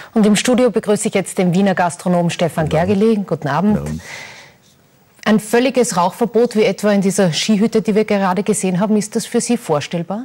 Und im Studio begrüße ich jetzt den Wiener Gastronomen Stefan Gergely. Guten Abend. Ja. Ein völliges Rauchverbot, wie etwa in dieser Skihütte, die wir gerade gesehen haben, ist das für Sie vorstellbar?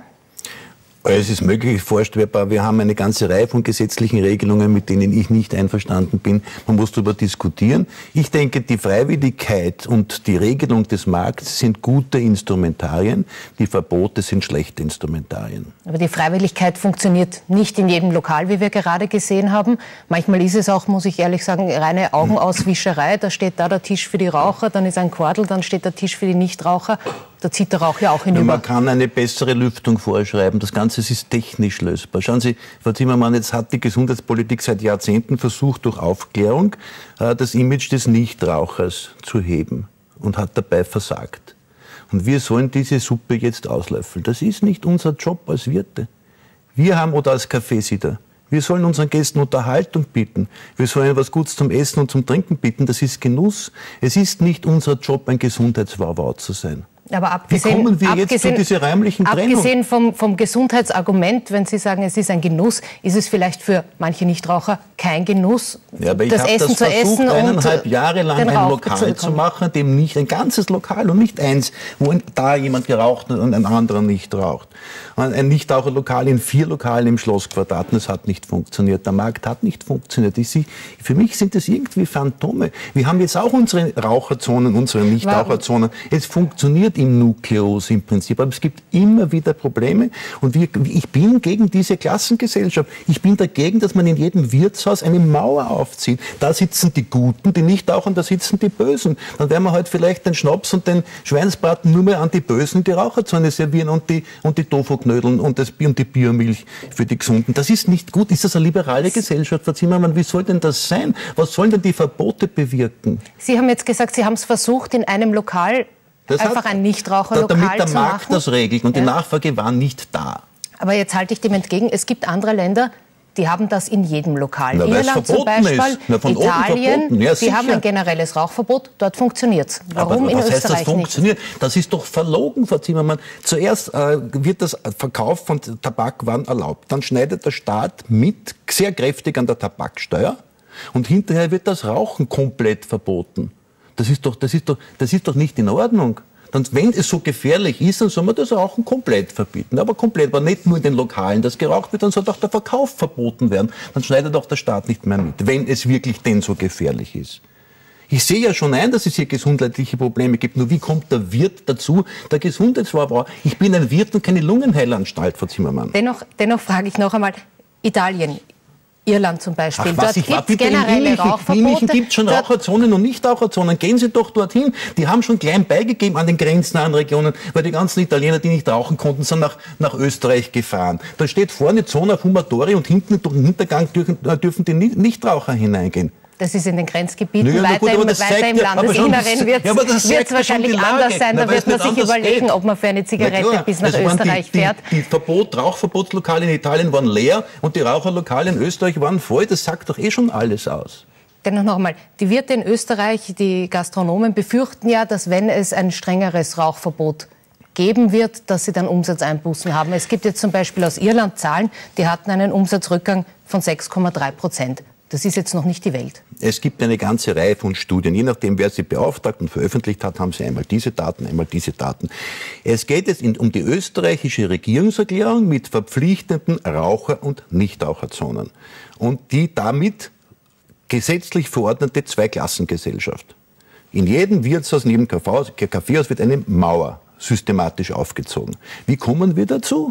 Es ist möglich vorstellbar. Wir haben eine ganze Reihe von gesetzlichen Regelungen, mit denen ich nicht einverstanden bin. Man muss darüber diskutieren. Ich denke, die Freiwilligkeit und die Regelung des Markts sind gute Instrumentarien. Die Verbote sind schlechte Instrumentarien. Aber die Freiwilligkeit funktioniert nicht in jedem Lokal, wie wir gerade gesehen haben. Manchmal ist es auch, muss ich ehrlich sagen, reine Augenauswischerei. Da steht da der Tisch für die Raucher, dann ist ein Kordel, dann steht der Tisch für die Nichtraucher. Da zieht der Rauch ja auch hinüber. Man kann eine bessere Lüftung vorschreiben. Das Ganze ist technisch lösbar. Schauen Sie, Frau Zimmermann, jetzt hat die Gesundheitspolitik seit Jahrzehnten versucht, durch Aufklärung das Image des Nichtrauchers zu heben und hat dabei versagt. Und wir sollen diese Suppe jetzt auslöffeln. Das ist nicht unser Job als Wirte. Wir haben, oder als Kaffeesitter, wir sollen unseren Gästen Unterhaltung bieten. Wir sollen was Gutes zum Essen und zum Trinken bieten. Das ist Genuss. Es ist nicht unser Job, ein Gesundheitswauwau zu sein. Aber wie kommen wir jetzt zu dieser räumlichen Trennung? Abgesehen vom Gesundheitsargument, wenn Sie sagen, es ist ein Genuss, ist es vielleicht für manche Nichtraucher kein Genuss, ja, aber das Essen zu essen und 1,5 Jahre lang ein Lokal zu machen, dem nicht ein ganzes Lokal und nicht eins, wo da jemand geraucht hat und ein anderer nicht raucht. Ein Nichtraucherlokal in 4 Lokalen im Schlossquadrat, das hat nicht funktioniert. Der Markt hat nicht funktioniert. Für mich sind das irgendwie Phantome. Wir haben jetzt auch unsere Raucherzonen, unsere Nichtraucherzonen. Es funktioniert im Nukleus im Prinzip, aber es gibt immer wieder Probleme und ich bin gegen diese Klassengesellschaft. Ich bin dagegen, dass man in jedem Wirtshaus eine Mauer aufzieht. Da sitzen die Guten, die Nichtrauchern, da sitzen die Bösen. Dann werden wir halt vielleicht den Schnaps und den Schweinsbraten nur mehr an die Bösen, die Raucherzone servieren und die Tofu-Knödeln und die Biomilch für die Gesunden. Das ist nicht gut. Ist das eine liberale Gesellschaft, Frau Zimmermann? Wie soll denn das sein? Was sollen denn die Verbote bewirken? Sie haben jetzt gesagt, Sie haben es versucht, in einem Lokal einfach ein Nichtraucherlokal zu machen. Damit der Markt das regelt und die Nachfrage war nicht da. Aber jetzt halte ich dem entgegen, es gibt andere Länder, die haben das in jedem Lokal. Irland zum Beispiel, Italien, die haben ein generelles Rauchverbot, dort funktioniert es. Warum in Österreich das funktioniert? Nicht? Das ist doch verlogen, Frau Zimmermann. Zuerst wird das Verkauf von Tabakwaren erlaubt, dann schneidet der Staat mit sehr kräftig an der Tabaksteuer und hinterher wird das Rauchen komplett verboten. Das ist doch nicht in Ordnung. Und wenn es so gefährlich ist, dann soll man das Rauchen komplett verbieten. Aber komplett, aber nicht nur in den Lokalen, das geraucht wird, dann soll doch der Verkauf verboten werden. Dann schneidet auch der Staat nicht mehr mit, wenn es wirklich denn so gefährlich ist. Ich sehe ja schon ein, dass es hier gesundheitliche Probleme gibt. Nur wie kommt der Wirt dazu, der Gesundheitsvorbrauch? Ich bin ein Wirt und keine Lungenheilanstalt, Frau Zimmermann. Dennoch frage ich noch einmal, Italien, Irland zum Beispiel. Dort gibt es generelle Rauchverbote. In München gibt es schon Raucherzonen und Nichtraucherzonen. Gehen Sie doch dorthin. Die haben schon klein beigegeben an den grenznahen Regionen, weil die ganzen Italiener, die nicht rauchen konnten, sind nach Österreich gefahren. Da steht vorne Zona Fumatori und hinten durch den Hintergang dürfen die Nichtraucher hineingehen. Das ist in den Grenzgebieten. Weiter im Landesinneren wird es wahrscheinlich anders sein. Da wird man sich überlegen, ob man für eine Zigarette bis nach Österreich fährt. Die Rauchverbotslokale in Italien waren leer und die Raucherlokale in Österreich waren voll. Das sagt doch eh schon alles aus. Dennoch noch einmal, die Wirte in Österreich, die Gastronomen befürchten ja, dass wenn es ein strengeres Rauchverbot geben wird, dass sie dann Umsatzeinbußen haben. Es gibt jetzt zum Beispiel aus Irland Zahlen, die hatten einen Umsatzrückgang von 6,3%. Das ist jetzt noch nicht die Welt. Es gibt eine ganze Reihe von Studien. Je nachdem, wer sie beauftragt und veröffentlicht hat, haben sie einmal diese Daten, einmal diese Daten. Es geht jetzt um die österreichische Regierungserklärung mit verpflichtenden Raucher- und Nichtraucherzonen. Und die damit gesetzlich verordnete Zweiklassengesellschaft. In jedem Wirtshaus, in jedem Kaffeehaus wird eine Mauer systematisch aufgezogen. Wie kommen wir dazu?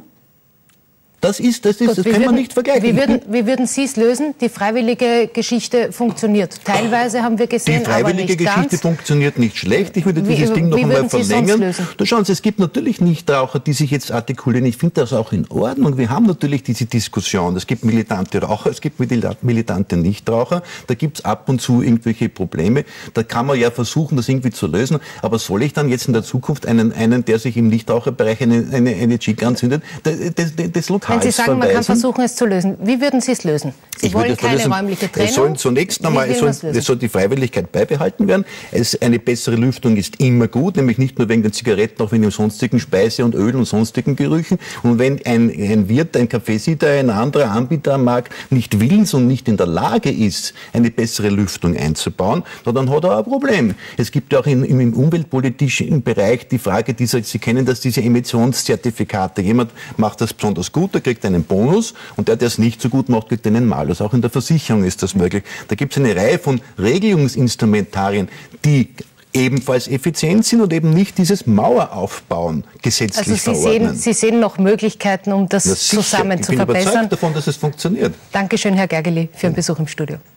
Das kann man nicht vergleichen. Wie würden Sie es lösen? Die freiwillige Geschichte funktioniert. Teilweise haben wir gesehen, aber nicht ganz. Die freiwillige Geschichte funktioniert nicht schlecht. Ich würde dieses Ding noch einmal verlängern. Da schauen Sie, es gibt natürlich Nichtraucher, die sich jetzt artikulieren. Ich finde das auch in Ordnung. Wir haben natürlich diese Diskussion. Es gibt militante Raucher, es gibt militante Nichtraucher. Da gibt es ab und zu irgendwelche Probleme. Da kann man ja versuchen, das irgendwie zu lösen. Aber soll ich dann jetzt in der Zukunft einen der sich im Nichtraucherbereich eine Chica anzündet, das Lokal Lokals Wenn Sie sagen, man kann versuchen, es zu lösen, wie würden Sie es lösen? Sie wollen keine räumliche Trennung. Es soll die Freiwilligkeit beibehalten werden. Eine bessere Lüftung ist immer gut, nämlich nicht nur wegen den Zigaretten, auch wegen den sonstigen Speise und Öl und sonstigen Gerüchen. Und wenn ein Wirt, ein Café-Sitter, ein anderer Anbieter am Markt nicht willens und nicht in der Lage ist, eine bessere Lüftung einzubauen, dann hat er ein Problem. Es gibt ja auch im umweltpolitischen Bereich die Frage Sie kennen das, diese Emissionszertifikate. Jemand macht das besonders gut, der kriegt einen Bonus und der es nicht so gut macht, kriegt einen Malus. Auch in der Versicherung ist das möglich. Da gibt es eine Reihe von Regelungsinstrumentarien, die ebenfalls effizient sind und eben nicht dieses Maueraufbauen gesetzlich verordnen. Sie sehen noch Möglichkeiten, um das zusammen zu verbessern. Ich bin überzeugt davon, dass es funktioniert. Dankeschön, Herr Gergely, für den Besuch im Studio.